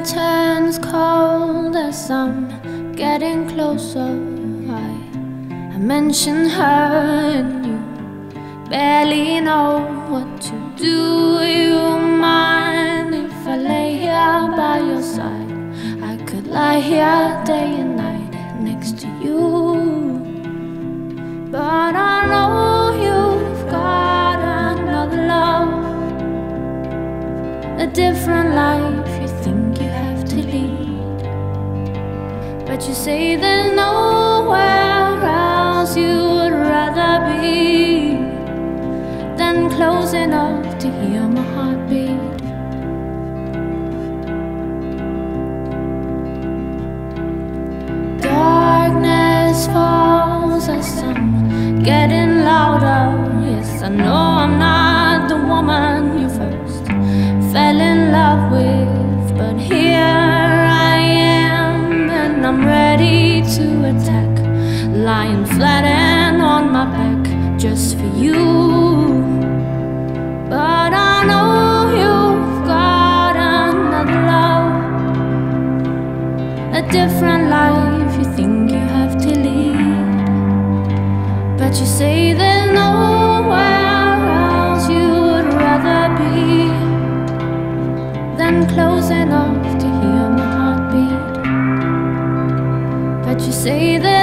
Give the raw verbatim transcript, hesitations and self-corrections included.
it turns cold as I'm getting closer, I, I mention her and you barely know what to do. You mind if I lay here by your side? I could lie here day and night next to you, but I know you've got another love, a different life you think you have to lead. But you say there's nowhere else you would rather be than close enough to hear my heartbeat. Darkness falls as I'm getting louder. Yes, I know I'm not the woman you first fell in love with, but here I am and I'm ready to attack, lying flat and on my back just for you. But I know you've got another love, a different life you think you have to lead. But you say there's nowhere else you would rather be than close enough to hear my heartbeat. But you say that